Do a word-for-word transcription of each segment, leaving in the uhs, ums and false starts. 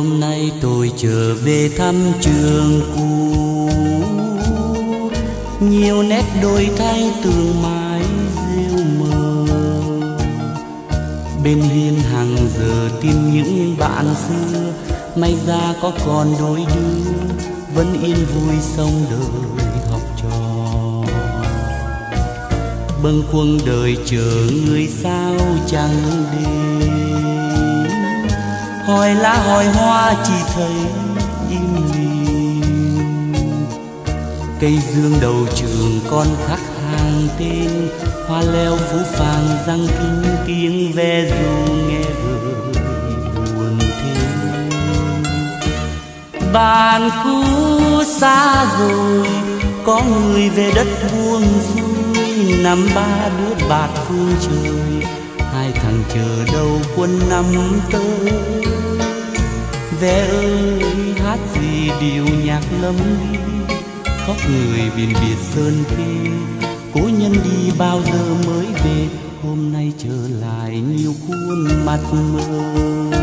Hôm nay tôi trở về thăm trường cũ, nhiều nét đổi thay tường mái rêu mờ. Bên hiên hàng giờ tìm những bạn xưa, may ra có còn đôi đứa vẫn yên vui sống đời học trò. Bâng khuâng đời chờ người sao chẳng đến, hỏi lá hỏi hoa chỉ thấy im lìm. Cây dương đầu trường con khắc hàng tên, hoa leo phú phàng răng kính tiếng ve ru nghe vơi buồn thêm. Bạn cũ xa rồi, có người về đất buông xuôi, năm ba đứa bạt phương trời, hai thằng chờ đâu quân năm tới. Ve ơi hát gì điều nhạc lâm ly, khóc người biển biệt sơn khê. Cố nhân đi bao giờ mới về, hôm nay trở lại nhiều khuôn mặt mới.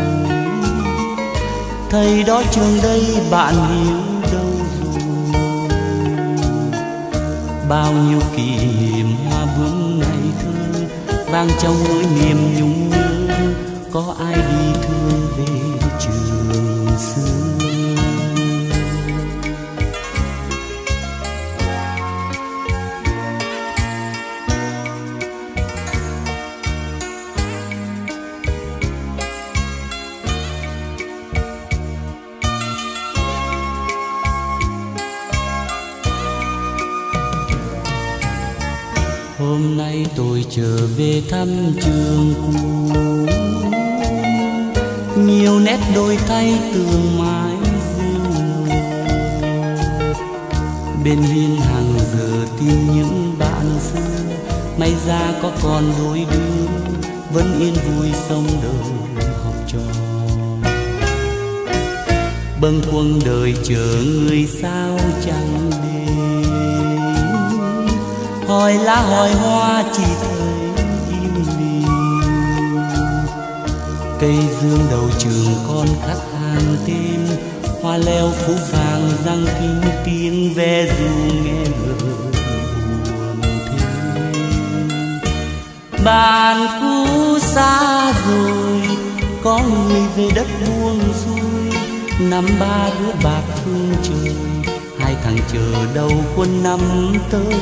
Thầy đó trường đây bạn hiểu đâu rồi, bao nhiêu kỷ niệm hoa bướm ngày thơ vang trong nỗi niềm nhung nhớ. Có ai đi thương về trường xưa. Hôm nay tôi trở về thăm trường cũ, nhiều nét đổi thay tường mái rêu mờ. Bên hiên hàng giờ tìm những bạn xưa, may ra có còn đôi đứa vẫn yên vui sống đời học trò. Bâng khuâng đời chờ người sao chẳng đến, hỏi lá hỏi hoa chỉ thấy im lìm. Cây dương đầu trường con khắc hàng tên, hoa leo phú phàng răng kính tiếng ve ru nghe vơi buồn thêm. Bạn cũ xa rồi, có người về đất buông xuôi, năm ba đứa bạc phương trời, hai thằng chờ đâu quân năm tới.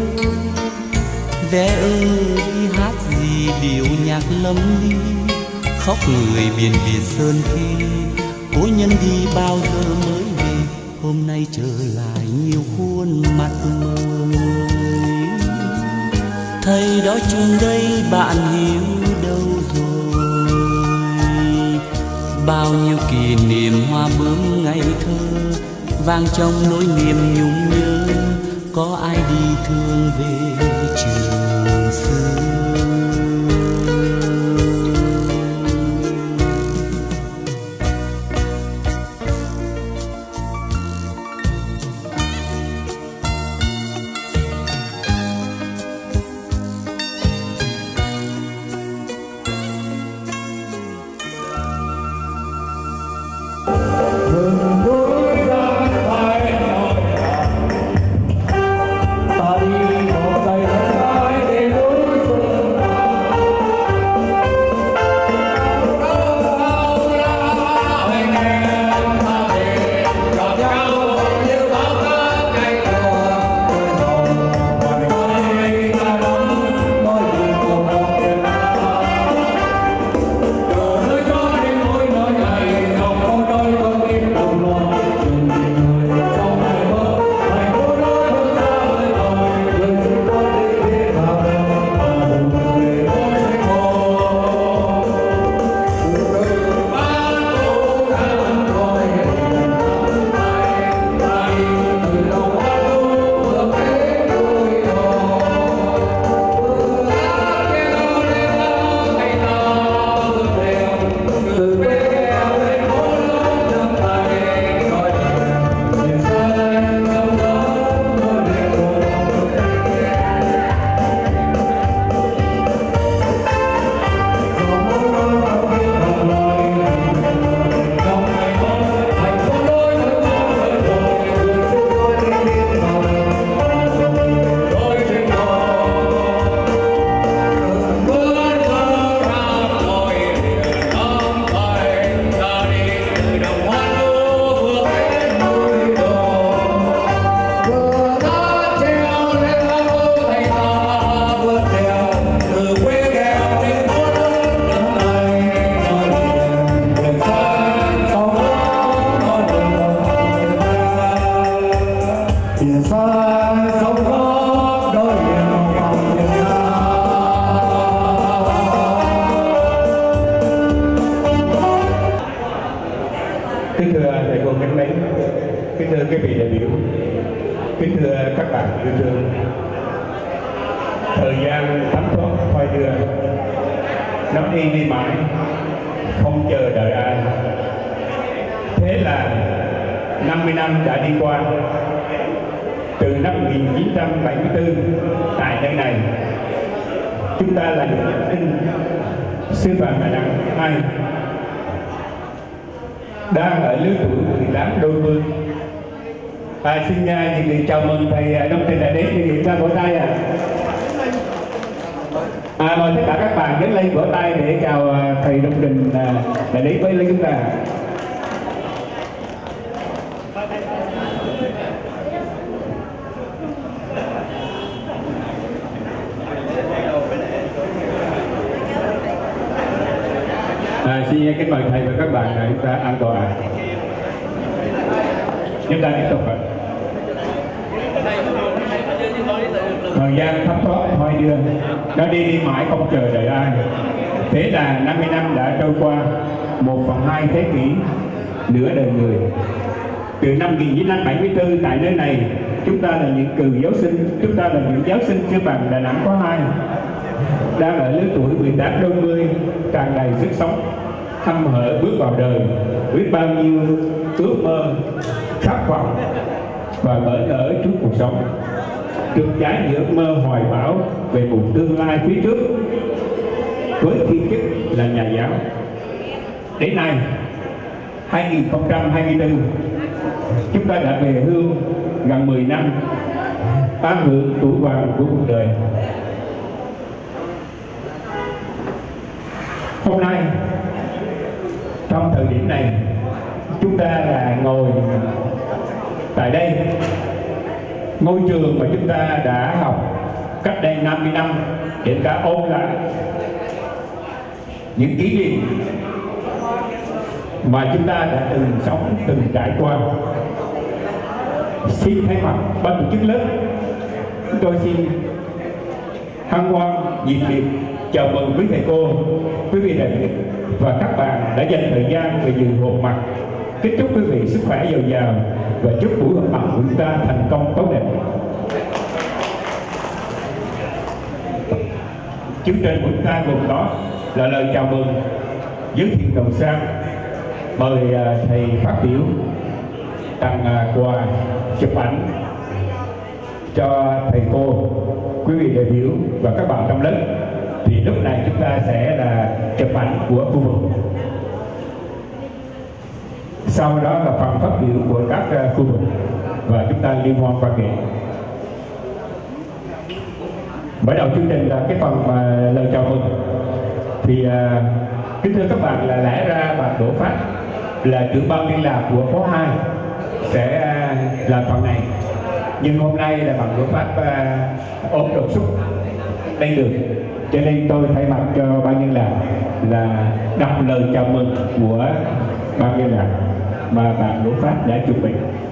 Ve ơi hát gì điệu nhạc lâm ly, khóc người biển biệt sơn khê. Cố nhân đi bao giờ mới về, hôm nay trở lại nhiều khuôn mặt mới. Thầy đó trường đây bạn hiểu đâu rồi, bao nhiêu kỷ niệm hoa bướm ngày thơ vang trong nỗi niềm nhung nhớ. Có ai đi thương về trường xưa. Hãy subscribe cho kênh Ghiền Mì Gõ để không bỏ lỡ những video hấp dẫn. bạn yêu thương. Thời gian thấm thoát phai đưa, nó đi đi mãi, không chờ đợi ai. Thế là năm mươi năm đã đi qua. Từ năm một nghìn chín trăm bảy mươi tư, tại nơi này, chúng ta là những học sinh sư phạm Đà Nẵng hai đang ở lứa tuổi mười tám đôi mươi. À, xin uh, nhiệt liệt chào mừng thầy Đông Trình đã đến. Nhiệt liệt ra vỗ tay à. À, mời tất cả các bạn đến lên vỗ tay để chào uh, thầy Đông Trình uh, đã đến với lấy chúng ta. À, xin kính mời thầy và các bạn để chúng ta an toàn. Chúng ta tiếp tục ạ. Thời gian thấm thoát thôi đưa, nó đi đi mãi không chờ đợi ai. Thế là năm mươi năm đã trôi qua, một phần hai thế kỷ, nửa đời người. Từ năm một nghìn chín trăm bảy mươi tư tại nơi này, chúng ta là những cựu giáo sinh, chúng ta là những giáo sinh sư phạm Đà Nẵng khóa hai, đang ở lứa tuổi mười tám đôi mươi, tràn đầy sức sống, hăm hở bước vào đời, biết bao nhiêu ước mơ, khát vọng và mở nở trước cuộc sống, trực trái những ước mơ hoài bão về một tương lai phía trước với thiên chức là nhà giáo. Đến nay hai nghìn không trăm hai mươi tư, chúng ta đã về hưu gần mười năm, an hưởng tuổi vàng của cuộc đời. Hôm nay trong thời điểm này, chúng ta là ngồi tại đây, ngôi trường mà chúng ta đã học cách đây năm mươi năm, để ta ôn lại những kỷ niệm mà chúng ta đã từng sống, từng trải qua. Xin thay mặt ban tổ chức lớp, tôi xin hân hoan nhiệt liệt chào mừng quý thầy cô, quý vị đại biểu và các bạn đã dành thời gian về dự họp mặt. Kính chúc quý vị sức khỏe dồi dào và chúc buổi họp mặt của chúng ta thành công tốt đẹp. Chương trình của chúng ta gồm có là lời chào mừng, giới thiệu đầu sang, mời thầy phát biểu, tặng quà, chụp ảnh cho thầy cô, quý vị đại biểu và các bạn trong lớp. Thì lúc này chúng ta sẽ là chụp ảnh của khu vực. Sau đó là phần phát biểu của các uh, khu vực và chúng ta liên hoan văn nghệ. Mở đầu chương trình là cái phần uh, lời chào mừng. Thì uh, kính thưa các bạn, là lẽ ra bạn Đỗ Phát là trưởng ban liên lạc của khóa hai sẽ uh, làm phần này, nhưng hôm nay là bạn Đỗ Phát uh, ốm đột xuất lên được, cho nên tôi thay mặt cho ban liên lạc là đọc lời chào mừng của ban liên lạc mà bạn Đỗ Phát đã chuẩn bị.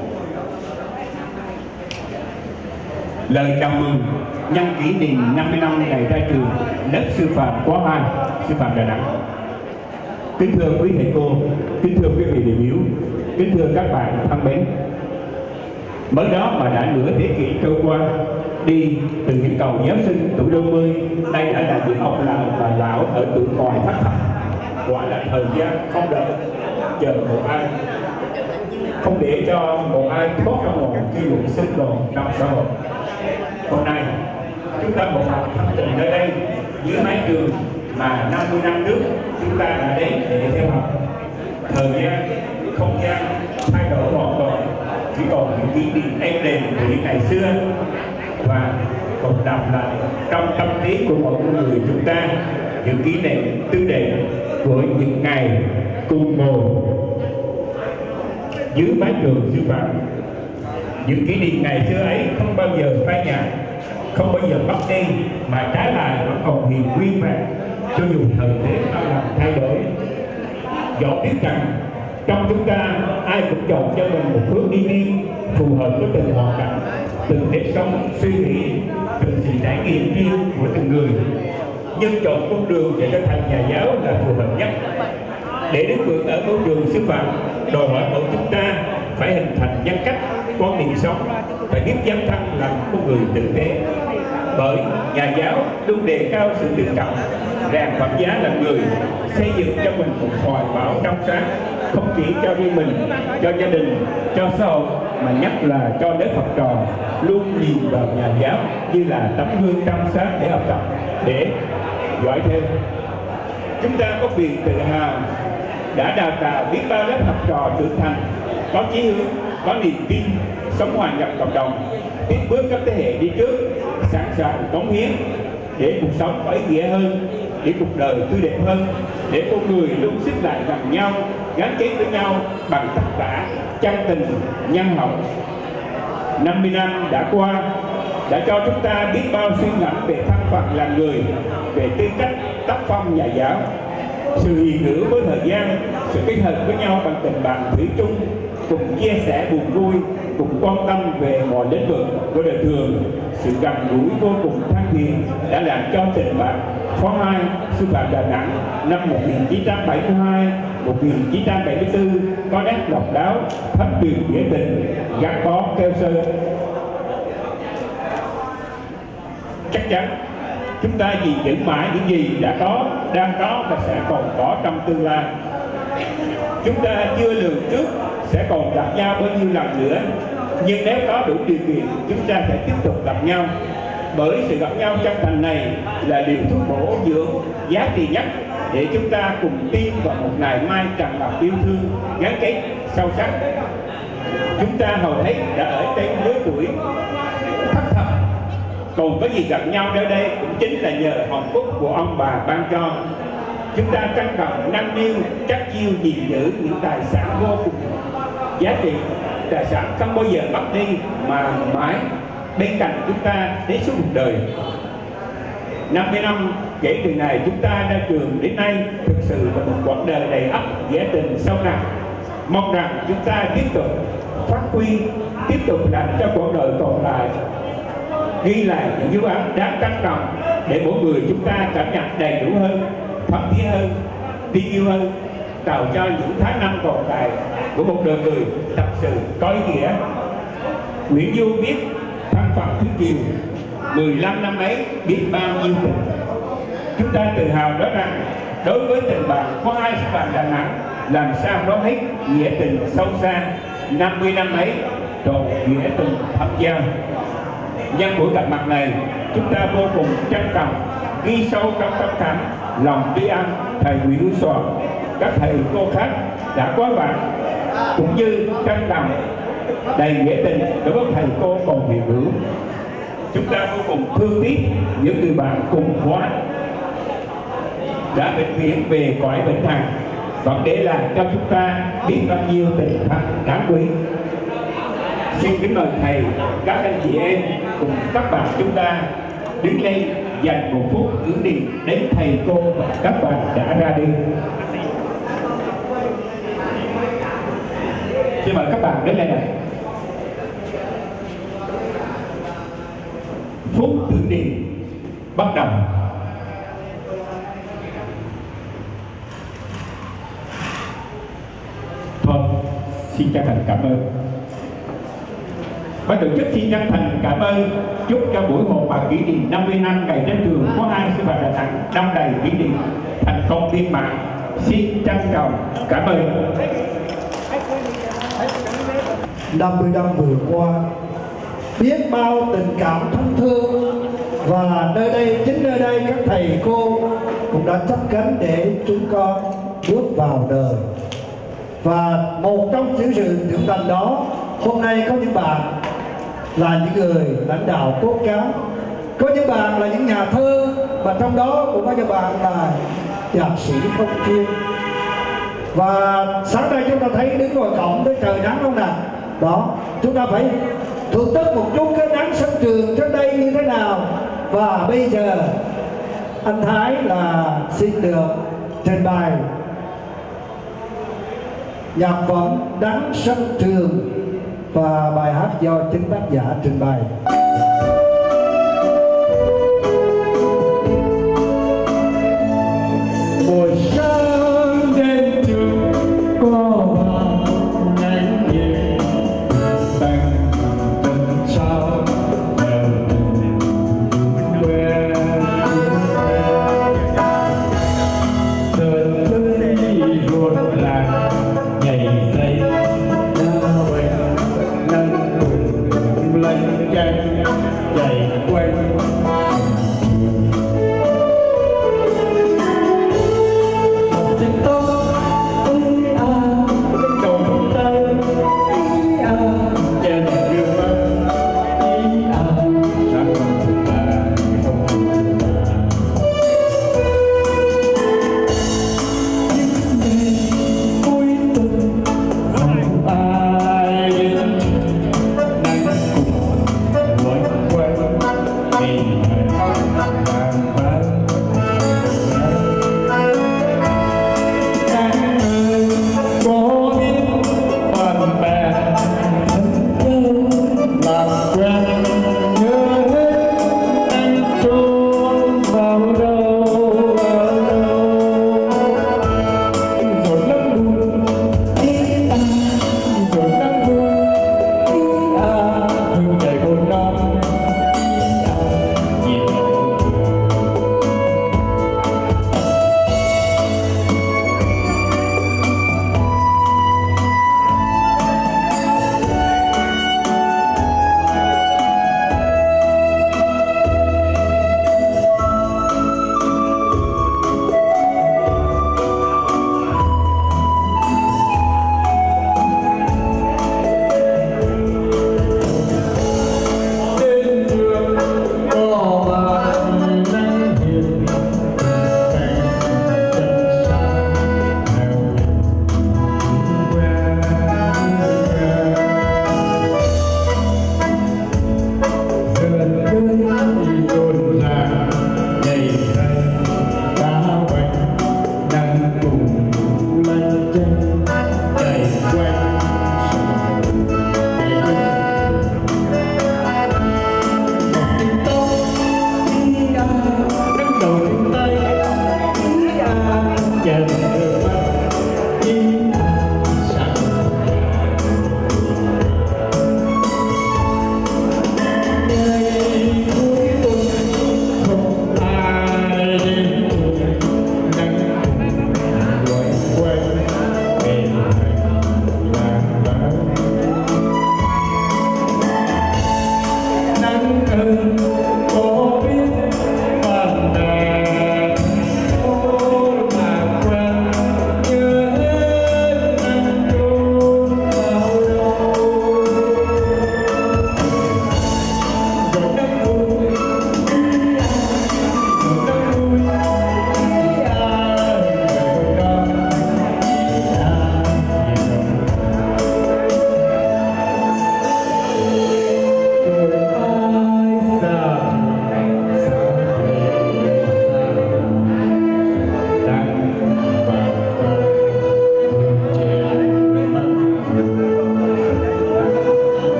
Lời chào mừng nhân kỷ niệm năm mươi năm ngày ra trường lớp sư phạm khóa hai sư phạm Đà Nẵng. Kính thưa quý thầy cô, kính thưa quý vị đại biểu, kính thưa các bạn thân mến, mới đó mà đã nửa thế kỷ trôi qua, đi từ những cầu giáo sinh tuổi đôi mươi, nay đã là những ông lão và lão ở tuổi ngoài thắt thập. Quả là thời gian không đợi chờ một ai, không để cho một ai thoát ra ngoài khi luận sinh tồn trong xã hội. Hôm nay chúng ta một mặt thẳng tình nơi đây dưới mái trường mà năm mươi năm trước chúng ta đã đến để theo học. Thời gian, không gian thay đổi hoàn toàn, chỉ còn những kỷ niệm êm đềm của những ngày xưa và còn đọc lại trong tâm trí của mỗi người chúng ta những kỷ niệm tươi đẹp của những ngày cùng ngồi dưới mái trường sư phạm. Những kỷ niệm ngày xưa ấy không bao giờ phai nhạt, không bao giờ mất đi, mà trái lại vẫn còn hiện nguyên vẹn cho dù thời thế bao làm thay đổi. Dẫu biết rằng trong chúng ta ai cũng chọn cho mình một hướng đi riêng phù hợp với từng hoàn cảnh, từng nếp sống, suy nghĩ, từng sự trải nghiệm riêng của từng người, nhưng chọn con đường để trở thành nhà giáo là phù hợp nhất. Để đến vững ở con đường sư phạm, đòi hỏi mỗi chúng ta phải hình thành nhân cách, quan niệm sống, phải biết dấn thân làm con người tử tế. Bởi nhà giáo luôn đề cao sự tự trọng, rèn phẩm giá là người, xây dựng cho mình một hoài bão trong sáng, không chỉ cho riêng mình, cho gia đình, cho xã hội, mà nhất là cho lớp học trò luôn nhìn vào nhà giáo như là tấm gương trong sáng để học tập, để giỏi thêm. Chúng ta có quyền tự hào đã đào tạo biết bao lớp học trò trưởng thành, có chí hướng, có niềm tin, sống hòa nhập cộng đồng, tiếp bước các thế hệ đi trước, sẵn sàng cống hiến để cuộc sống có ý nghĩa hơn, để cuộc đời tươi đẹp hơn, để con người luôn xích lại gần nhau, gắn kết với nhau bằng tất cả chân tình, nhân hậu. năm mươi năm đã qua đã cho chúng ta biết bao suy ngẫm về thân phận là người, về tư cách tác phong nhà giáo. Sự hiện hữu với thời gian, sự kết hợp với nhau bằng tình bạn thủy chung, cùng chia sẻ buồn vui, cùng quan tâm về mọi lĩnh vực của đời thường, sự gần gũi vô cùng thân thiện đã làm cho tình bạn khóa hai sư phạm Đà Nẵng năm một nghìn chín trăm bảy mươi hai một nghìn chín trăm bảy mươi tư có nét độc đáo, thấm đượm nghĩa tình, gắn bó keo sơn. Chắc chắn chúng ta gìn giữ mãi những gì đã có, đang có và sẽ còn có trong tương lai. Chúng ta chưa lường trước sẽ còn gặp nhau bao nhiêu lần nữa, nhưng nếu có đủ điều kiện chúng ta sẽ tiếp tục gặp nhau, bởi sự gặp nhau chân thành này là điều thuốc bổ dưỡng giá trị nhất để chúng ta cùng tin vào một ngày mai tràn ngập yêu thương, gắn kết sâu sắc. Chúng ta hầu hết đã ở trên lứa tuổi thất thập, còn có gì gặp nhau ở đây cũng chính là nhờ hồng phúc của ông bà ban cho. Chúng ta trân trọng nâng niu chắc chiêu gìn giữ những tài sản vô cùng giá trị, tài sản không bao giờ mất đi mà mãi bên cạnh chúng ta đến suốt cuộc đời. năm mươi năm kể từ ngày chúng ta ra trường đến nay thực sự là một quãng đời đầy ắp nghĩa tình sâu nặng. Mong rằng chúng ta tiếp tục phát huy, tiếp tục làm cho cuộc đời còn lại ghi lại những dấu ấn đáng trân trọng để mỗi người chúng ta cảm nhận đầy đủ hơn, thấm thía hơn, tin yêu hơn, tạo cho những tháng năm còn lại của một đời người thật sự có ý nghĩa. Nguyễn Du viết thân phận thứ kiều, mười lăm năm ấy biết bao nhiêu tình. Chúng ta tự hào nói rằng đối với tình bạn có hai sư phạm Đà Nẵng làm sao nói hết nghĩa tình sâu xa. năm mươi năm ấy tròn nghĩa tình thâm giao. Nhân buổi gặp mặt này, chúng ta vô cùng trân trọng ghi sâu trong tâm khảm lòng tri ân thầy Nguyễn Hữu Soạn, các thầy cô khác đã quá vạn, cũng như trân trọng đầy nghĩa tình đối với thầy cô còn hiện hữu. Chúng ta vô cùng thương tiếc những người bạn cùng khóa đã vĩnh viễn về cõi vĩnh hằng, vẫn để lại cho chúng ta biết bao nhiêu tình thật đáng quý. Xin kính mời thầy, các anh chị em cùng các bạn chúng ta đứng lên dành một phút hướng đi đến thầy cô và các bạn đã ra đi. Xin mời các bạn đến đây này. Phút tưởng niệm bắt đầu. Thôi, xin chân thành cảm ơn. Ban tổ chức xin chân thành cảm ơn, chúc cho buổi họp mặt kỷ niệm năm mươi năm ngày ra trường khóa hai sư phạm Đà Nẵng năm đầy kỷ niệm thành công viên mãn. Xin trân trọng cảm ơn. năm mươi năm vừa qua, biết bao tình cảm thân thương, và nơi đây, chính nơi đây các thầy cô cũng đã chấp cánh để chúng con bước vào đời. Và một trong những sự trưởng thành đó, hôm nay có những bạn là những người lãnh đạo tốt cán, có những bạn là những nhà thơ, và trong đó cũng có những bạn là nhạc sĩ không chuyên. Và sáng nay chúng ta thấy đứng ngoài cổng tới trời nắng không nào? Đó, chúng ta phải thưởng thức một chút cái nắng sân trường trước đây như thế nào. Và bây giờ anh Thái là xin được trình bày nhạc phẩm Nắng Sân Trường, và bài hát do chính tác giả trình bày. Buổi sáng đến trường có vàng nắng nhẹ, tình tình xa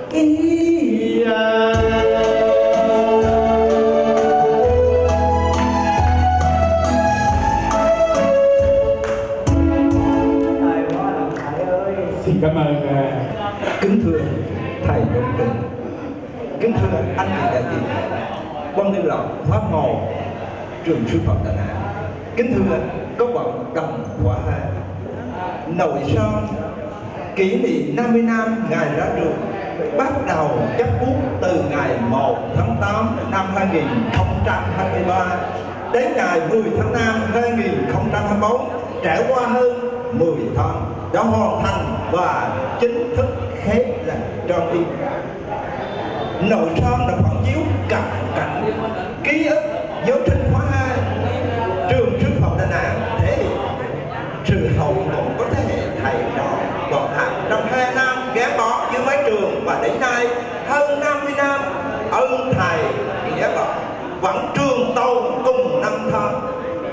ý à. Xin cảm ơn. Kính thưa thầy Đồng Tình, kính thưa anh chị đại diện ban liên lạc khóa một trường sư phạm Đà Nẵng, kính thưa các bạn đồng khóa hai. Nội son kỷ niệm năm mươi năm ngày ra trường bắt đầu chấp bút từ ngày một tháng tám năm hai nghìn không trăm hai mươi ba đến ngày mười tháng năm hai nghìn không trăm hai mươi bốn, trải qua hơn mười tháng đã hoàn thành và chính thức khép lại tròn đi. Nội son đã phản chiếu cận cảnh ký ức giáo trình khóa hai trường sư phạm Đà Nẵng, thể hiện sự hậu tụng của thế hệ thầy trò bọn học trong hai năm gắn bó với mấy trường, và đến nay hơn năm mươi năm ơn thầy nghĩa bạn vẫn trường tồn cùng năm tháng.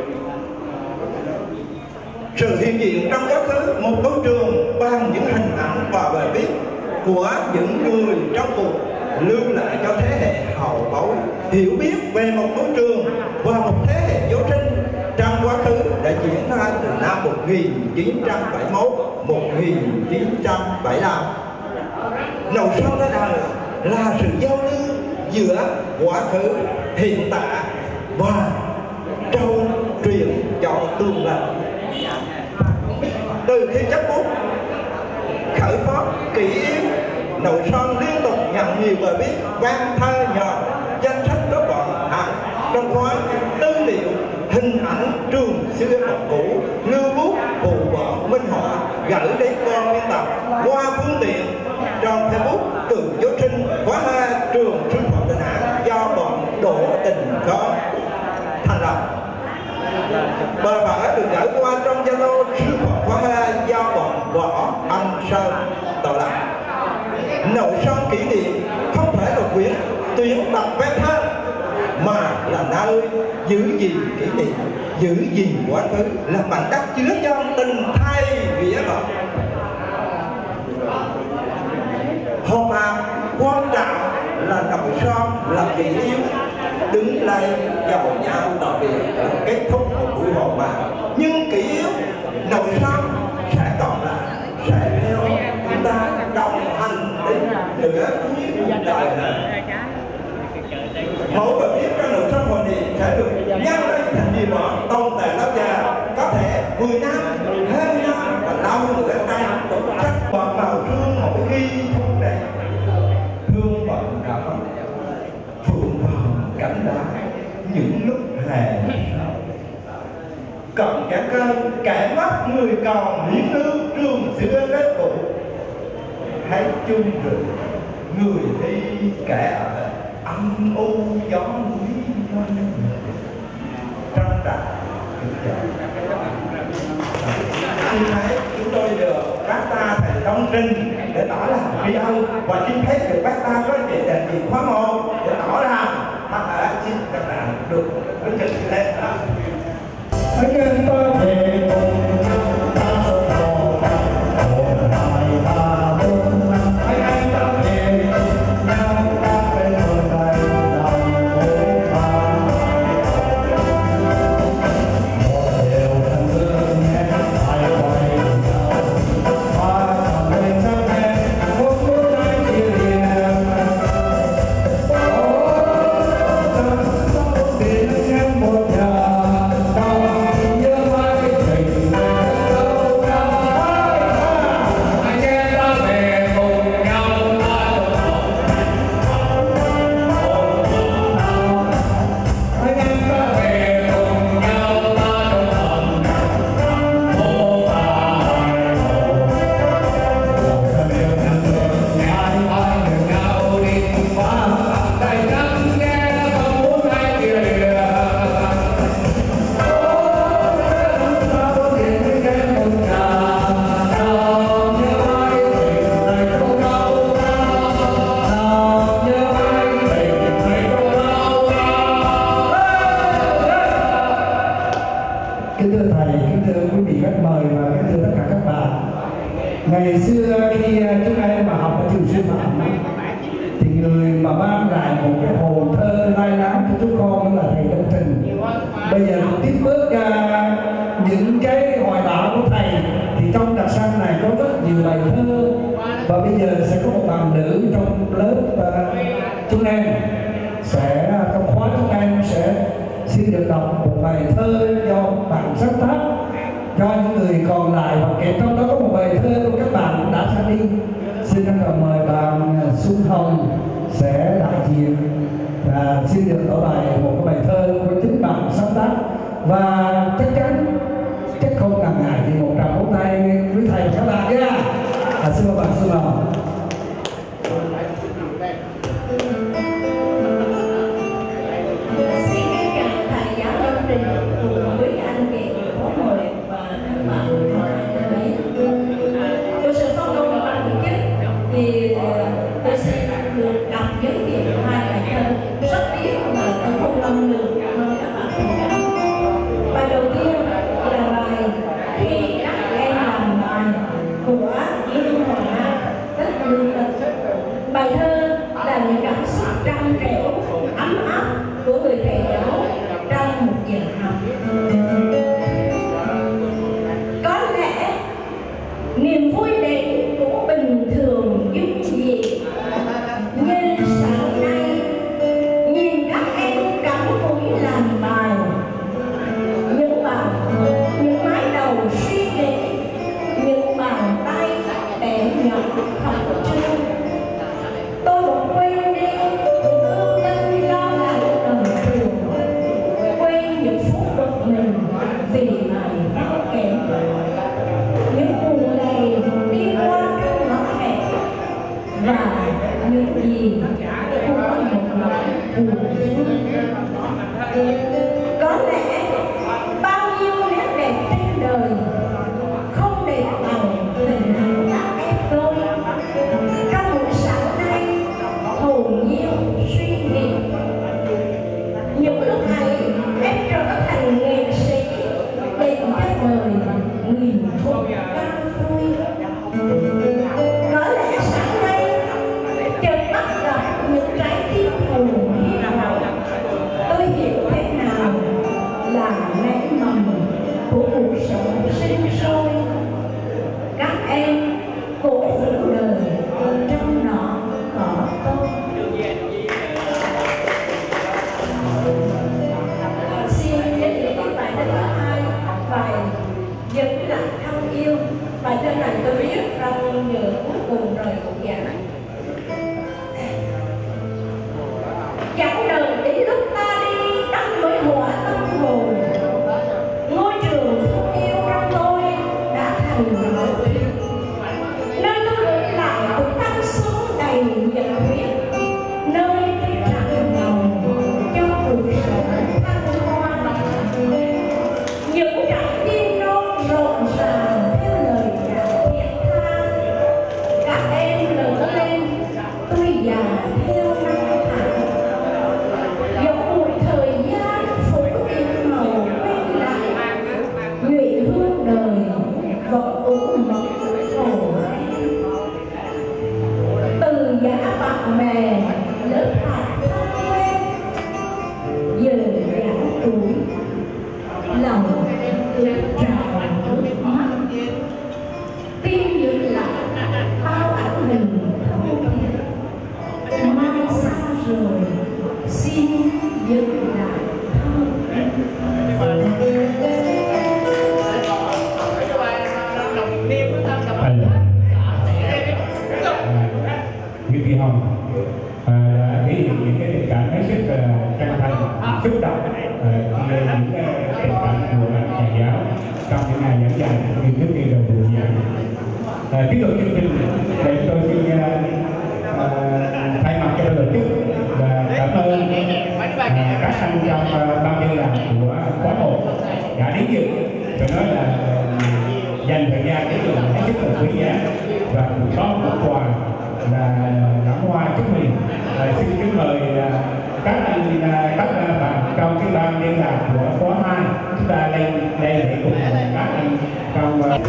Sự hiện diện trong quá khứ một ngôi trường bằng những hình ảnh và bài viết của những người trong cuộc lưu lại cho thế hệ hậu bối hiểu biết về một ngôi trường và một thế hệ giáo sinh trong quá khứ đã diễn ra từ năm một nghìn chín trăm bảy mươi mốt đến một nghìn chín trăm bảy mươi lăm. Nội son ra đời là sự giao lưu giữa quá khứ, hiện tại và trao truyền cho tương lai. Từ khi chấp bút khởi phát kỷ yếu, nội son liên tục nhận nhiều bài viết văn thơ nhỏ, danh sách các bạn học trong khóa, tư liệu hình ảnh trường xưa học cũ, lưu bút phụ bọn minh họa gửi đến con biên tập qua phương tiện trong Facebook từ giáo sinh khóa hai trường sư phạm Đà Nẵng do bọn Đỗ Tình có thành lập. Bài vở được gửi qua trong Zalo sư phạm khóa hai do bọn Võ Anh Sơn tạo lập. Nội son kỷ niệm không phải là quyển tuyển tập vẽ thơ, mà là nơi giữ gìn kỷ niệm, giữ gìn quá khứ, là mảnh đất chứa trong tình thay nghĩa vật. Hôm nay quan trọng là nội son là kỷ yếu đứng lên chào nhau tạm biệt kết thúc một buổi họp bàn, nhưng kỷ yếu nội son sẽ còn lại, sẽ theo chúng ta đồng hành đến nửa cuối cuộc đời này. Mỗi bài viết trong nội son hội nghị sẽ được nhân lên thành gì đó tồn tại lâu dài, có thể mười năm, hai mươi năm và lâu nữa đây chắc bọt màu thương mỗi khi phút này thương bận cả phượng vào cảnh đá những lúc hè. Còn cả cơn kẻ mắt người còn hiến lương trường xưa đất cũ, hãy chung rượu người đi kẻ ở âm u gió núi trăng trạch thực giờ. Xin thấy chúng tôi được bác ta thầy Đông Trinh để tỏ lòng tri ân, và xin phép được bác ta có thể đại diện khóa một để tỏ ra ta đã xin các bạn được đứng trực lên đó. Anh em ta về cùng ta sống hồn hồn hai ba bốn năm, anh em ta về cùng nhau ta bên bờ này làm bốn ba. Một điều thân thương nghe ai quay nhau, hoa thầm lên trong em không muốn ai chia lìa. mà mang lại một cái hồn thơ lai láng cho chúng con, đó là thầy Đông Trình. Bây giờ tiếp bước uh, những cái hoài bão của thầy, thì trong đặc sân này có rất nhiều bài thơ, và bây giờ sẽ có một bạn nữ trong lớp uh, chúng em sẽ trong khóa chúng em sẽ xin được đọc một bài thơ do bạn sáng tác cho những người còn lại, và kể trong đó có một bài thơ của các bạn đã ra đi. Xin trân trọng mời bạn Xuân Hồng sẽ đại diện và xin được tỏ bài một cái bài thơ của chính bạn sáng tác, và chắc chắn chắc không ngần ngại thì một tràng vỗ tay với thầy và các bạn nhé. À, xin mời bạn Xuân Hồng. Xin kính chào thầy giáo Đông Trình cùng với anh chị có mời và các bạn thân mến. Với sự phong độ của ban tổ chức thì tôi xin được đọc giới thiệu hai bài thơ rất tiếc mà tôi không lâm được mời các bạn cùng đọc. Bài đầu tiên là bài Khi các em làm bài của Lương Hoàng Nam, rất lương tâm. Bài thơ là những cảm xúc trong trẻo ấm áp của người thầy giáo trong một giờ học. Có lẽ niềm vui đến cũng bình thường dung dị, như sáng nay nhìn các em cắm cúi làm bài, những bạn những mái đầu suy nghĩ, những bàn tay bé nhỏ học chương. Tôi muốn quên đi những ưu tư lo lắng ở trường, quên những phút bực mình vì bài văn kém, những mùa này đi qua trong ngõ hẹp, và những gì cũng có một lòng buồn thương. Có lẽ bao nhiêu nét đẹp trên đời không đẹp bằng hình ảnh các em tôi. Trong buổi sáng nay hồn nhiên suy nghĩ, những lúc này em trở thành nghệ sĩ để cho đời nghìn khúc ca vui. Có lẽ sáng nay chợt bắt gặp những trái tim hồn hy vọng, tôi hiểu thế nào là nảy mầm của cuộc sống sinh sôi. Các em cổ vũ đời trong nó có tôi. Xin giới thiệu bài thơ thứ hai, bài Giữ lại thân yêu. Bài thơ này tôi viết trong giờ cuối cùng rồi cũng giảng. Chẳng đợi đến lúc ta đi đắm mới hòa tâm hồn, ngôi trường thương yêu trong tôi đã thành mẫu thuyền, nơi tôi gửi lại cuộc thanh xuân đầy nhiệt huyết, nơi tôi tràn lòng cho cuộc sống thăng hoa. Những trái tim non rộn ràng theo lời nhạc thiết tha, các em lớn lên tôi già theo năm tháng. Dẫu một thời gian phủ in màu quên lại, nhụy hương đời vẫn ủ mật hồn em. Từ giả bạn bè lớp học thân quen, giờ giảng tuổi lòng ướt trào nước mắt. Tim giữ lại bao ảnh hình thâu thiệt, mai xa rồi xin giữ lại thân em. Như Kỳ Hồng à, thể hiện những cái tình cảm hết sức uh, chân thành, xúc động uh, về những cái tình cảm của nhà giáo trong những ngày giảng dạy như trước khi đầu buổi giảng. Uh, tiếp tục chương trình, để tôi xin uh, uh, thay mặt cho ban tổ chức và cảm ơn uh, các anh trong uh, ban liên lạc của khóa một đã đến dự. Phải nói là uh, dành thời gian đến dự hết sức là quý giá, và cũng có một quà là nắm hoa chúc mừng. À, xin kính mời à, các anh à, các à, bạn trong cái ban liên lạc của khóa hai chúng ta lên đây để cùng các anh trong à...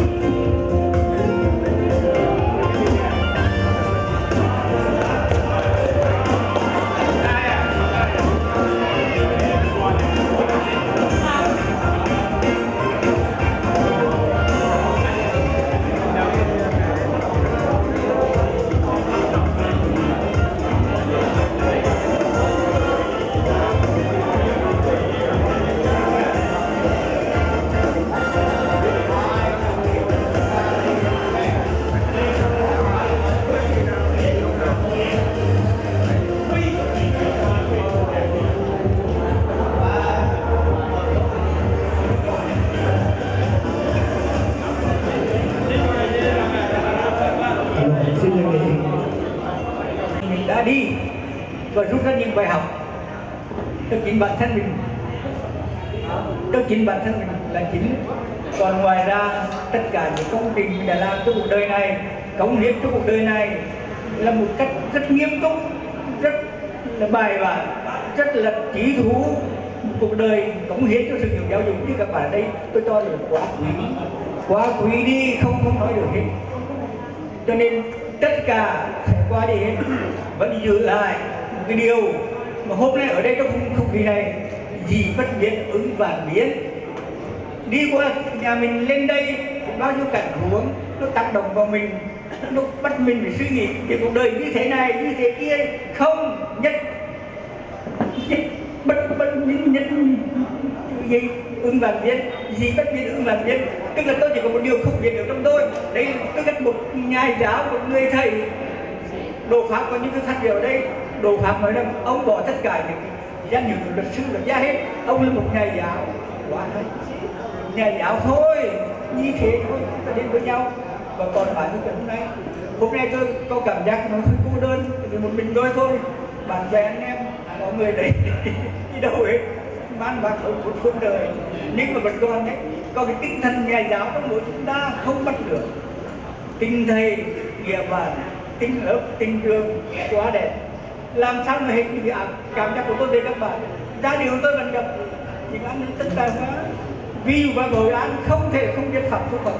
đã đi và rút ra những bài học cho chính bản thân mình, cho chính bản thân mình là chính. Còn ngoài ra tất cả những công trình mình đã làm trong cuộc đời này, cống hiến trong cuộc đời này là một cách rất nghiêm túc, rất là bài bản, rất là trí thú. Cuộc đời cống hiến cho sự nghiệp giáo dục như các bạn ở đây tôi cho là quá quý, quá quý đi không không nói được hết. Cho nên tất cả sẽ qua đi hết, vẫn giữ lại một cái điều mà hôm nay ở đây trong không khí này, gì bất biến ứng vạn biến. Đi qua nhà mình lên đây bao nhiêu cảnh huống nó tác động vào mình, nó bắt mình phải suy nghĩ về cuộc đời như thế này như thế kia, không nhất nhất bất bất biến nhất gì ứng vạn biến, gì bất biến ứng vạn biến. Tức là tôi chỉ có một điều không biết được trong tôi, đây tôi là một nhà giáo, một người thầy. Đồ Pháp có những cái phát biểu ở đây, Đồ Pháp nói rằng ông bỏ tất cả những danh hiệu luật sư luật gia hết, ông là một nhà giáo. Quá hay, nhà giáo thôi, như thế thôi, ta đến với nhau. Và còn phải như hôm nay, hôm nay tôi có cảm giác nó hơi cô đơn, vì một mình tôi thôi, bạn bè anh em, có người đấy đi đâu hết, man bạc ở một phương đời, nhưng mà vẫn còn đấy, có cái tinh thần nhà giáo trong mỗi chúng ta không bắt được. Tình thầy, nghĩa bản, tình lớp, tình trường, quá đẹp. Làm sao mà hết những cảm giác của tôi về các bạn. Gia đình tôi vẫn gặp những anh tất tài hóa. Ví dụ vào Hội An không thể không biết Pháp Thuốc Phật.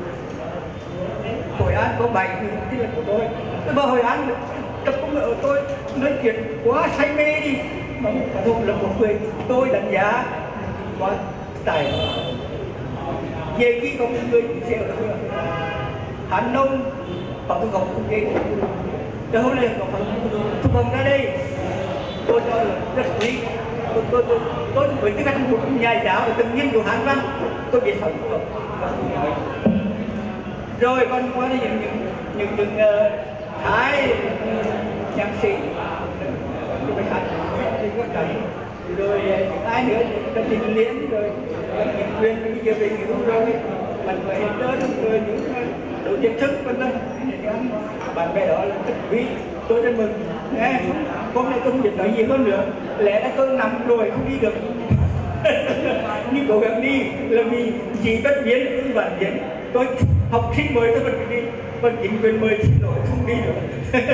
Hội An có bảy ngườiที่là của tôi. Tôi vào Hội An tập trung ở tôi nói chuyện quá say mê đi. Mà thôi là một người tôi đánh giá quá tài hóa. Về khi có một người sẽ ở đây Hàn Nông Pháp Thuốc Phật không ghê. Rồi hôm nay có Pháp Thuốc Phật ra đây. Tôi cho là rất quý. Tôi, tôi, tôi, tôi với tư cách một nhà giáo và tự nhiên của Hán Văn, tôi biết Pháp Thuốc Phật. Rồi còn qua những những những những uh, thái nhạc sĩ như bài hát thì có cảnh, rồi những ai nữa trong tình liên, rồi những quyền những giờ về những rồi mình phải hết đơn, rồi những đội nhận thức vân vân, những anh bạn bè đó là rất quý. Tôi rất mừng nghe. Hôm nay tôi không biết nói gì hơn nữa, lẽ ra tôi nằm rồi không đi được nhưng cố gắng đi là vì chỉ bất biến ứng vạn biến. Tôi học sinh mới tôi vẫn đi, vẫn chính quyền mời xin lỗi không đi được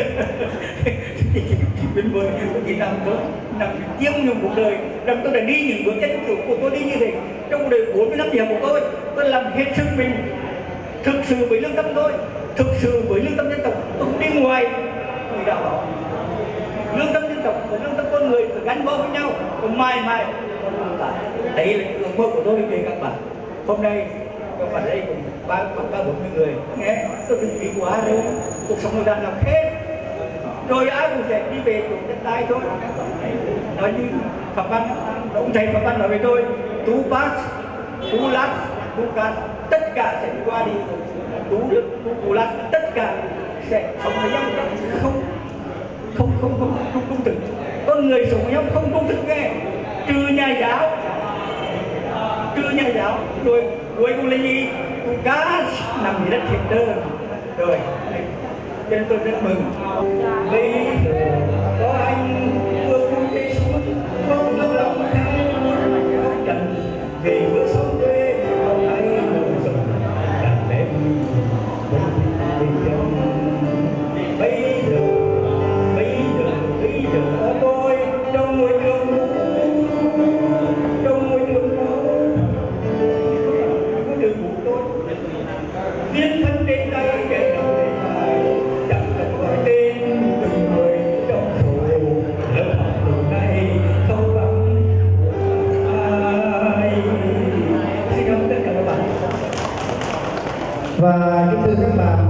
chính quyền mời tôi chỉ nằm thôi, nằm chiếm nhung cuộc đời. Rằng tôi đã đi những bước chân chủ của tôi đi như thế trong cuộc đời bốn mươi năm giờ của tôi, tôi làm hết sức mình, thực sự với lương tâm tôi, thực sự với lương tâm dân tộc. Tôi không đi ngoài người đạo đó. Lương tâm dân tộc và lương tâm con người phải gắn bó với nhau, và mãi mãi đấy là ước mơ của tôi về các bạn. Hôm nay các bạn đây cũng ba ba bốn mươi người nghe tôi đừng nghĩ quá đâu, cuộc sống người ta làm hết rồi ai cũng sẽ đi về cùng đất đai thôi. Nói như Phạm Văn, ông thầy Phạm Văn nói với tôi, tú pass, tú lát, tú can, tất cả sẽ đi qua đi, tú tú tú lát, tất cả sẽ sống với nhau không không không không không công thực. Con người sống với nhau không công thực nghe, trừ nhà giáo, trừ nhà giáo, rồi cuối cùng là gì? Con cá nằm dưới đất thiệt đơn rồi. Cho nên tôi rất mừng. Bây giờ có anh vương đi xuống, không lâu lòng khai muốn trần về bước sông quê, không ai ngồi dòng đàn em bây giờ bây giờ bây giờ bây giờ có tôi trong môi trường trong môi trường có đường của tôi viết thân trên tay để đầu để lại chẳng cần gọi tên từng người trong sổ lớp học từ nay không bằng ai. Xin cảm ơn tất cả các bạn. Và kính thưa các bạn,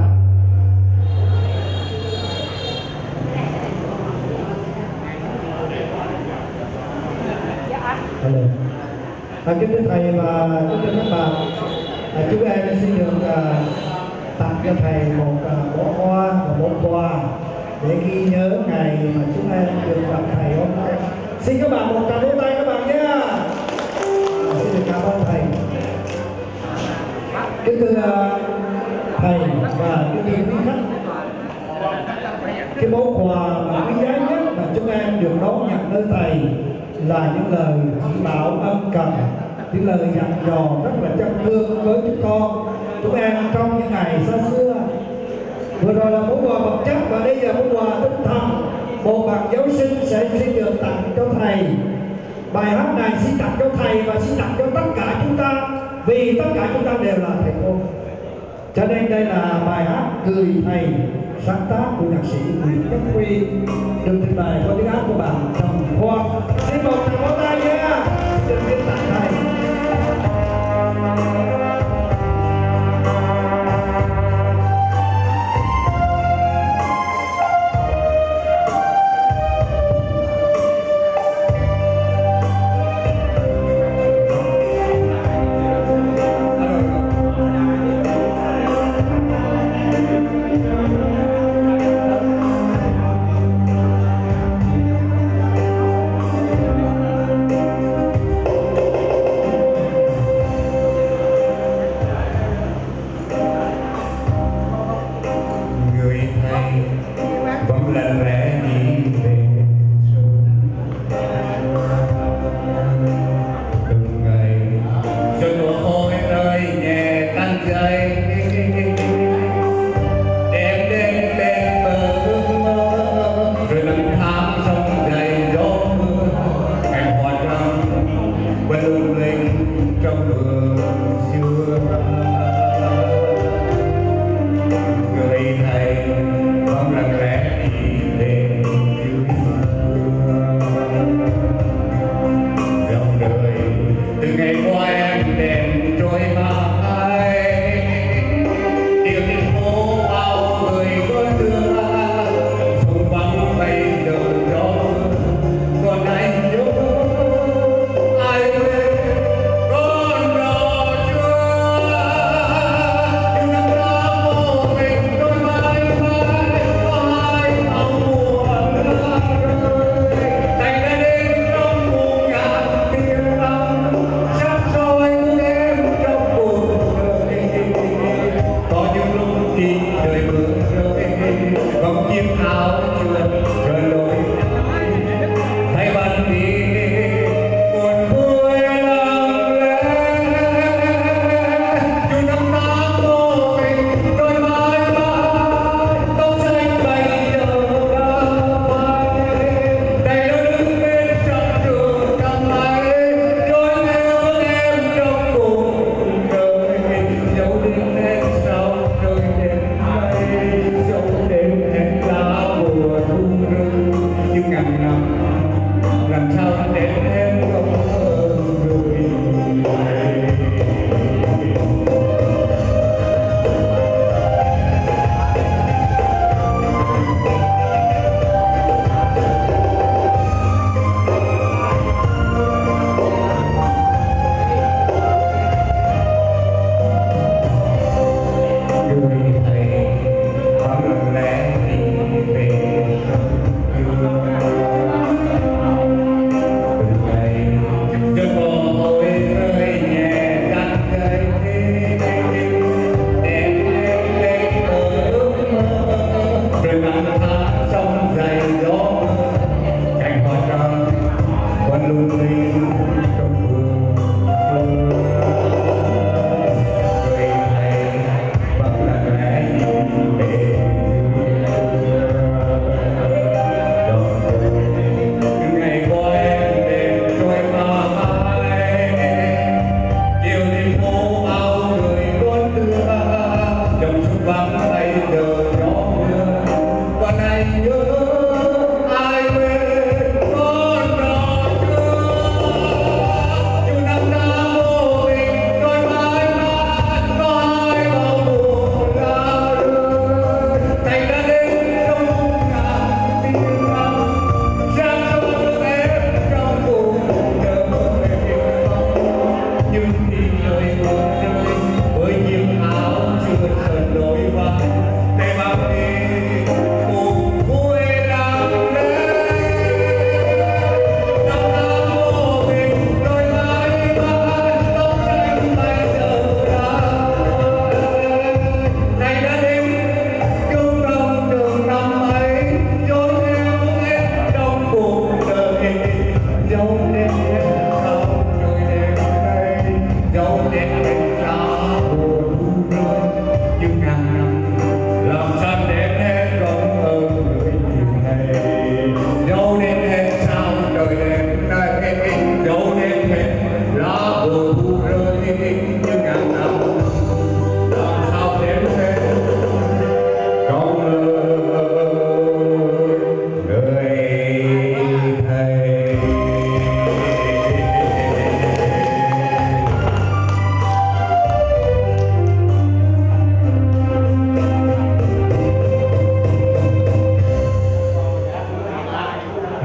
Hello. À, kính thưa thầy và kính thưa các bạn, à, chúng em xin được à, tặng cho thầy một à, bó hoa và một quà để ghi nhớ ngày mà chúng em được gặp thầy hôm nay. Xin các bạn một tràng vỗ tay các bạn nhé. À, xin được cảm ơn thầy. Kính thưa à, thầy và kính thưa quý khách, cái món quà mà quý giá là những lời chỉ bảo ân cần, những lời dặn dò rất là chân thương với chúng con, chúng em trong những ngày xa xưa. Vừa rồi là món quà vật chất và bây giờ món quà tinh thần. Một bạn giáo sinh sẽ xin được tặng cho thầy. Bài hát này xin tặng cho thầy và xin tặng cho tất cả chúng ta, vì tất cả chúng ta đều là thầy cô. Cho nên đây là bài hát Người Thầy, sáng tác của nhạc sĩ Nguyễn Nhất Huy, được trình bày qua tiếng hát của bạn Trần Khoa. Xin một tràng pháo tay nha, được viết tặng thầy.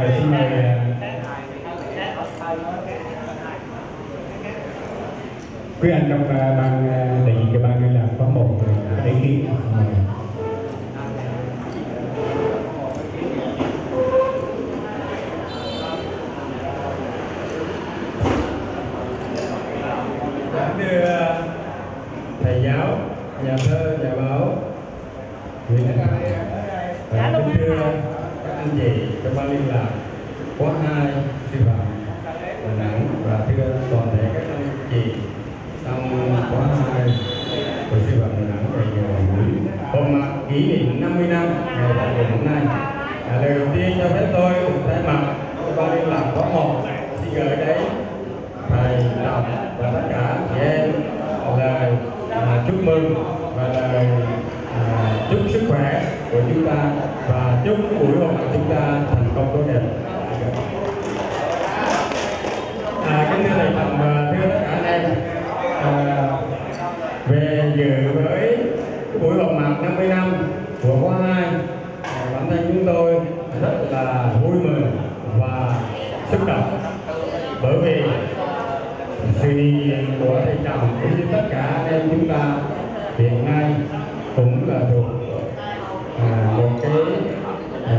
Rồi xin mời quý anh trong ban đại diện cho ban liên lạc có một ý kiến. Thưa thầy giáo, nhà thơ, nhà báo, Nguyễn Anh và kính thưa các anh chị trong ban liên lạc khóa hai sư phạm Đà Nẵng và thưa toàn thể các anh chị trong khóa hai của sư phạm Đà Nẵng về buổi hôm mặt kỷ niệm năm mươi năm ngày đại hội hôm nay. À, lời đầu tiên cho phép tôi thay mặt ban liên lạc khóa một xin gửi đến thầy Đọc và tất cả chị em lời à, chúc mừng và lời à, chúc sức khỏe của chúng ta và chúc buổi họp của chúng ta thành công tốt đẹp. À, kính thưa thầy Tầm và thưa tất cả anh em, à, về dự với buổi họp mặt năm mươi năm của khóa hai, à, bản thân chúng tôi rất là vui mừng và xúc động bởi vì sự hiện của thầy Trầm cũng như tất cả anh em chúng ta hiện nay cũng là thuộc à, một cái à,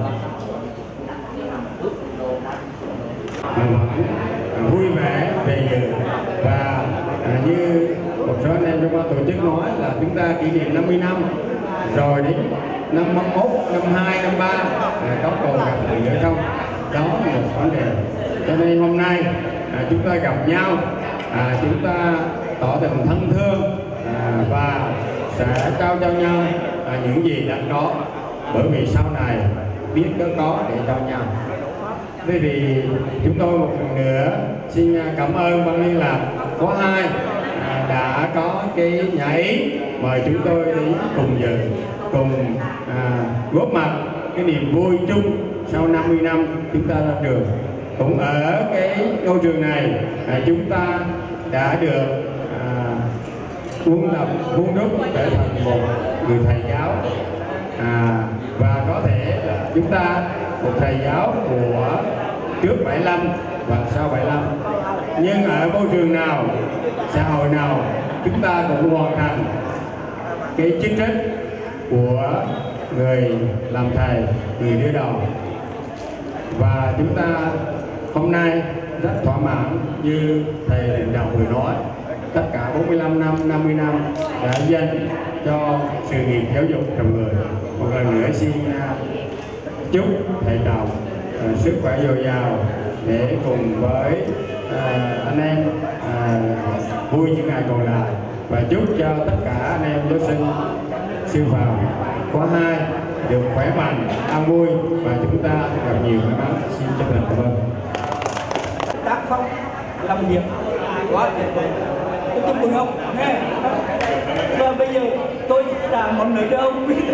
vui vẻ về dự và à, như một số anh em trong ban tổ chức nói là chúng ta kỷ niệm năm mươi năm rồi đến năm mốt, năm hai, năm ba à, có còn gặp lại nữa không? Đó là một vấn đề. Cho nên hôm nay à, chúng ta gặp nhau, à, chúng ta tỏ tình thân thương à, và sẽ trao cho nhau à, những gì đã có, bởi vì sau này biết có có để cho nhau. Thế thì chúng tôi một lần nữa xin cảm ơn ban liên lạc khóa hai à, đã có cái nhảy mời chúng tôi đến cùng dự, cùng à, góp mặt cái niềm vui chung sau năm mươi năm chúng ta ra trường. Cũng ở cái ngôi trường này à, chúng ta đã được à, huấn tập, huấn đúc trở thành một người thầy giáo à, và có thể là chúng ta một thầy giáo của trước bảy lăm và sau bảy lăm. Nhưng ở môi trường nào, xã hội nào chúng ta cũng hoàn thành cái chức trách của người làm thầy, người đưa đầu. Và chúng ta hôm nay rất thỏa mãn như thầy lãnh đạo vừa nói, tất cả bốn mươi lăm năm, năm mươi năm đã dành cho sự nghiệp giáo dục trong người. Một lần nữa xin chúc thầy Trọng uh, sức khỏe dồi dào để cùng với uh, anh em uh, vui những ngày còn lại, và chúc cho tất cả anh em giáo sinh sư phạm khóa hai được khỏe mạnh, an vui và chúng ta gặp nhiều may mắn. Xin chân thành cảm ơn. Tác phong làm việc quá tuyệt vời, tôi chúc mừng ông nghe. Và bây giờ tôi đã mong lời cho ông biết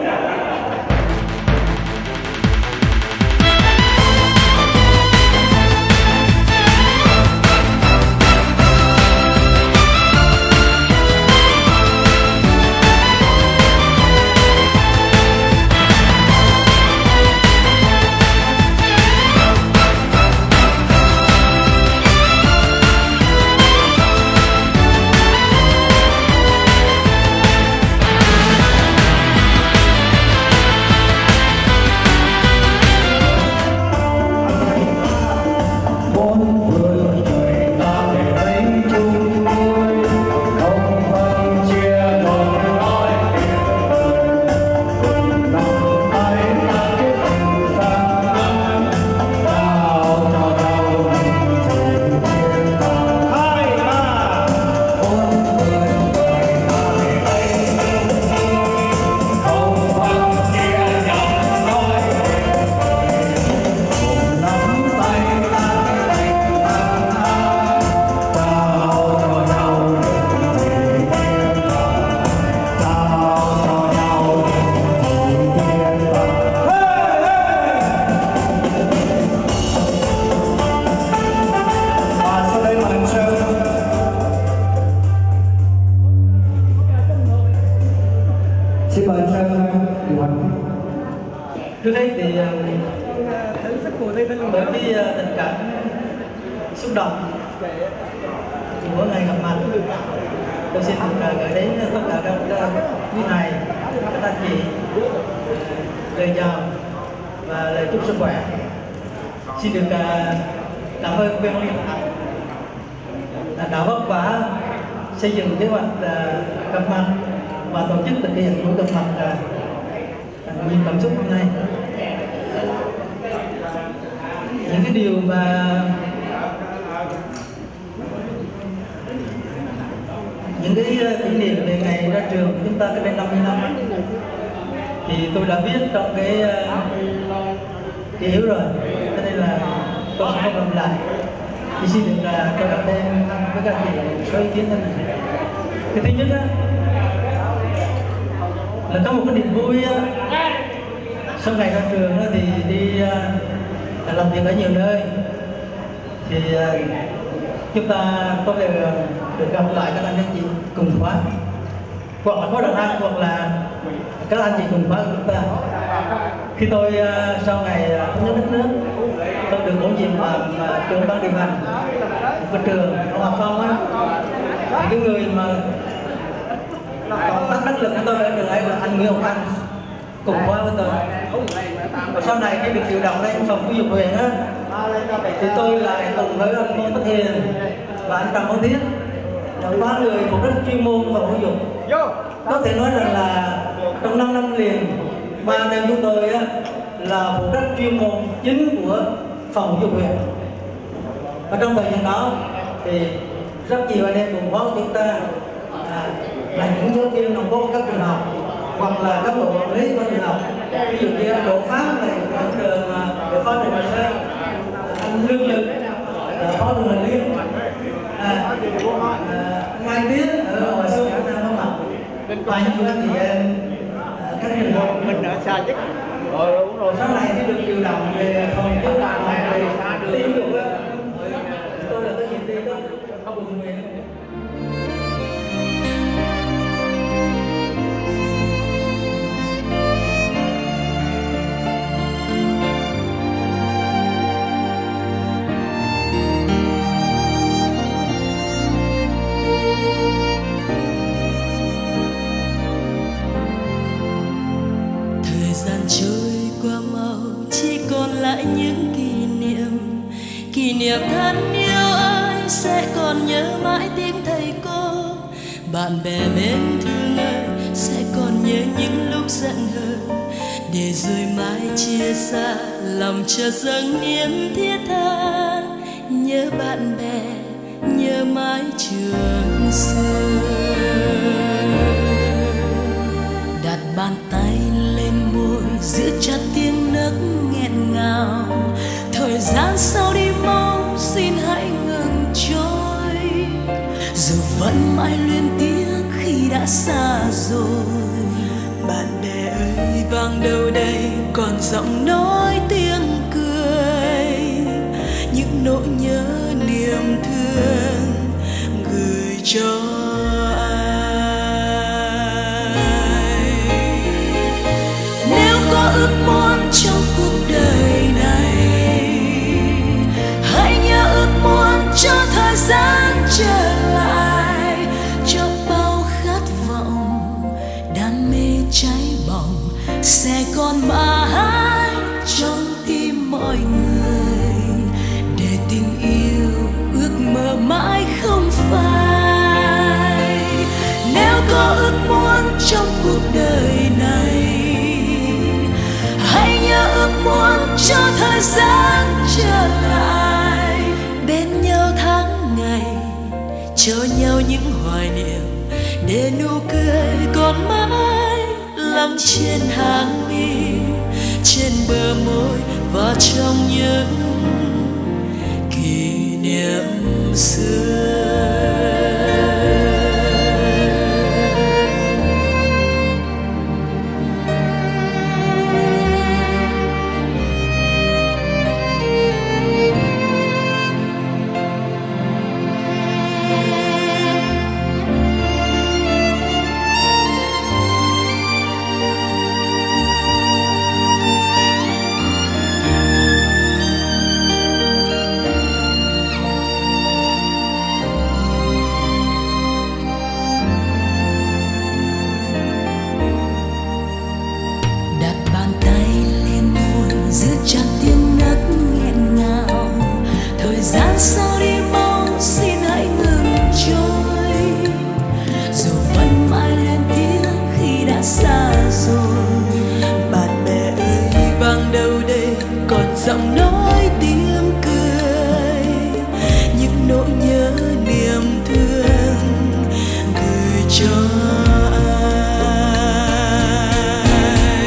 bởi vì tình cảm xúc động của ngày gặp mặt, tôi xin được gửi đến tất cả các quý thầy, các anh chị lời chào và lời chúc sức khỏe. Xin được cảm ơn Quang Liên đã vất vả xây dựng kế hoạch gặp mặt và tổ chức thực hiện buổi gặp mặt nhiều cảm xúc hôm nay. Những cái điều mà những cái kỷ niệm về ngày ra trường của chúng ta cách đây năm mươi năm thì tôi đã viết trong cái ký ức rồi, cho nên là tôi sẽ không làm lại. Thì xin được tôi đặt thêm với các chị một số ý kiến thế này. Cái thứ nhất á, là có một cái niềm vui á, sau ngày ra trường đó thì đi uh, làm việc ở nhiều nơi thì uh, chúng ta có thể được gặp lại các anh chị cùng khóa, hoặc là khóa đầu năm, hoặc là các anh chị cùng khóa của chúng ta. Khi tôi uh, sau ngày thống nhất đất nước, tôi được bổ nhiệm làm uh, trưởng ban điều hành một cái trường ở Hòa Phong á, thì cái người mà cộng tác đắc lực của tôi ở trường ấy là anh Nguyễn Ngọc Anh, cùng khóa với tôi. Và sau này khi được điều động lên phòng giáo dục huyện á, thì tôi lại cùng với anh Ngô Tất Hiền và anh Trần Văn Thiết là ba người phụ trách chuyên môn phòng giáo dục. Có thể nói rằng là trong năm năm liền, ba anh em chúng tôi á, là phụ trách chuyên môn chính của phòng giáo dục huyện. Và trong thời gian đó thì rất nhiều anh em cùng khóa của chúng ta à, là những giáo viên nòng cốt các trường học, hoặc là các bộ quản lý của trường học. Ví dụ như Đỗ Pháp này ở trường để phó trường Hà Sơn, anh Lương Lực phó trường Hà Liên, à, à, Mai Tiến ở Hòa Xuân ở Nam Đông Mặt, và nhiều anh chị em các trường học mình ở xa nhất. Rồi sau này thì được điều động về phòng giáo dục về giáo dục á, tôi là tôi nhìn đi đó không cùng về. Trôi qua mau chỉ còn lại những kỷ niệm, kỷ niệm thân yêu ơi sẽ còn nhớ mãi tiếng thầy cô, bạn bè mến thương ơi sẽ còn nhớ những lúc giận hờn, để rồi mãi chia xa lòng chợt dâng niềm thiết tha, nhớ bạn bè nhớ mái trường xưa. Đặt bàn tay lên môi giữ chặt tiếng nấc nghẹn ngào, thời gian sau đi mau xin hãy ngừng trôi, dù vẫn mãi luyến tiếc khi đã xa rồi. Bạn bè ơi vang đâu đây còn giọng nói tiếng cười, những nỗi nhớ niềm thương gửi cho ước muốn trong cuộc đời này, hãy nhớ ước muốn cho thời gian trở lại, cho bao khát vọng đam mê cháy bỏng sẽ còn mãi trong tim mọi người, để tình yêu ước mơ mãi không phai. Nếu có ước muốn trong cuộc đời này, hãy nhớ ước muốn cho thời gian trở lại, bên nhau tháng ngày, cho nhau những hoài niệm, để nụ cười còn mãi lắng trên hàng mi, trên bờ môi và trong những kỷ niệm xưa. nói tiếng cười, những nỗi nhớ niềm thương gửi cho ai.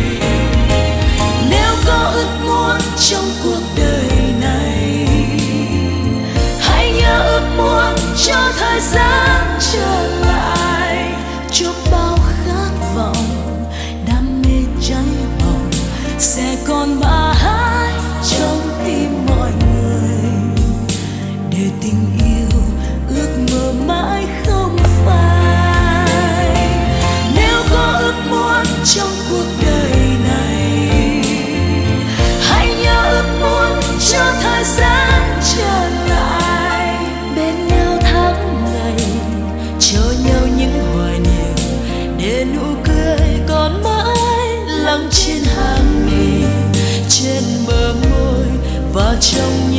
Nếu có ước muốn trong cuộc đời này, hãy nhớ ước muốn cho thời gian trở lại, cho bao khát vọng đam mê cháy bỏng sẽ còn mãi trong tim mọi người, để tình yêu ước mơ mãi không phai. Nếu có ước muốn trong cuộc đời này, hãy nhớ ước muốn cho thời gian trở lại, bên nhau tháng ngày, cho nhau những hoài niệm, để nụ cười còn mãi lắng trên hàng mi, trên bờ môi và trong